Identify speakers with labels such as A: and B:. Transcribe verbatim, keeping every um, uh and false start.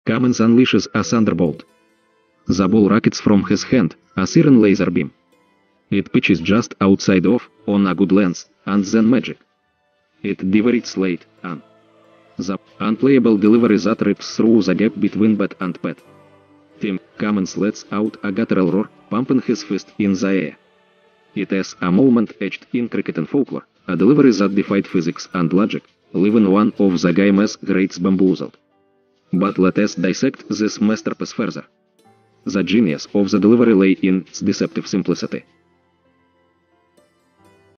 A: Cummins unleashes a thunderbolt. The ball rockets from his hand, a siren laser beam. It pitches just outside of, on a good length, and then magic. It diverts late, on. The unplayable delivery that rips through the gap between bat and pad. Tim Cummins lets out a guttural roar, pumping his fist in the air. It is a moment etched in cricket and folklore, a delivery that defied physics and logic, leaving one of the game's greats bamboozled. But let us dissect this masterpiece further. The genius of the delivery lay in its deceptive simplicity.